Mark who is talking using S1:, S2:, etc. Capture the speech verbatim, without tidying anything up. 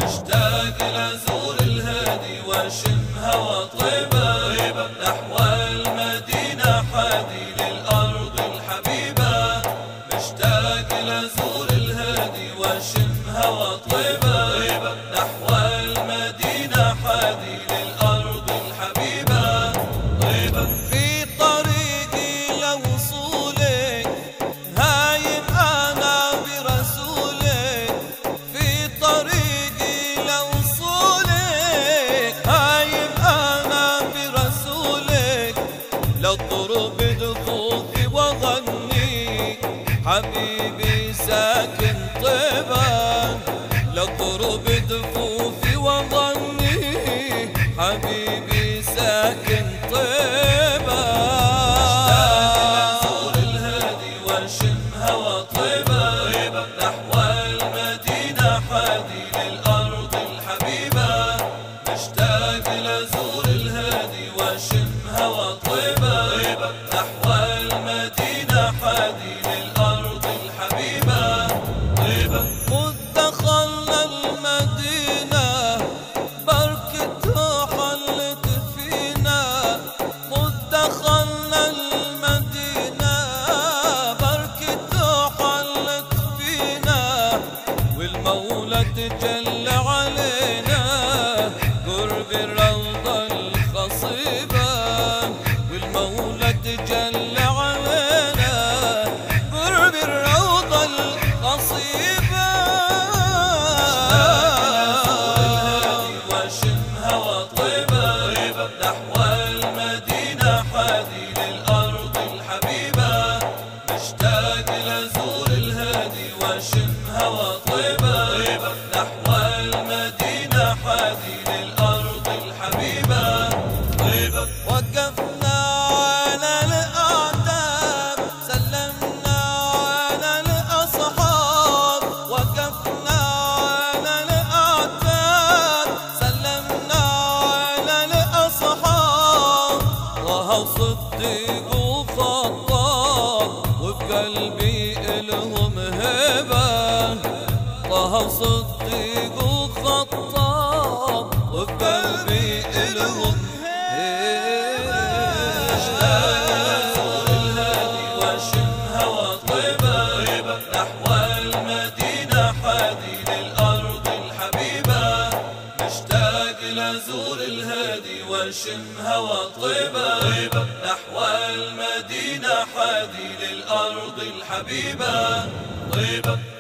S1: مشتاق لأزور الهادي واشم هوى طيبة نحو المدينة حادي للأرض الحبيبة. مشتاق لأزور الهادي واشم هوى طيبة نحو المدينة حادي للأرض الحبيبة. في طريقي لوصولك هايم أنا برسولك، في طريقي لوصولك هايم أنا برسولك. للضرب دفوفي وغني حبيبي ساكن طيبة، للضرب دفوفي وغني حبيبي ساكن طيبة. مشتاق لأزور الهادي واشم هوى طيبة نحو المدينة حادي للأرض الحبيبة. مشتاق لأزور الهادي واشم هوى طيبة نحو المدينة حادي للأرض الحبيبة. خذ دخلنا المدينة بركتها حلت فينا، خذ دخلنا المدينة بركتها حلت فينا. والمولى تجلى علينا قرب الروضة الخصيبة، والمولى تجلى علينا قرب الروضة الخصيبة. واشم هوى طيبة نحو المدينة حادي للأرض الحبيبة. مشتاق لأزور الهادي واشم هوى طيبة نحو المدينة حادي للأرض الحبيبة. وقفنا على الأعتاب سلمنا على الأصحاب، وقفنا على الأعتاب سلمنا على الأصحاب. طه صديق وخطاب وبقلبي إلهم هبة، طه صديق وخطاب وبقلبي إلهم نحو المدينة حادي للأرض الحبيبة. مشتاق لأزور الهادي واشم هوى طيبة نحو المدينة حادي للأرض الحبيبة.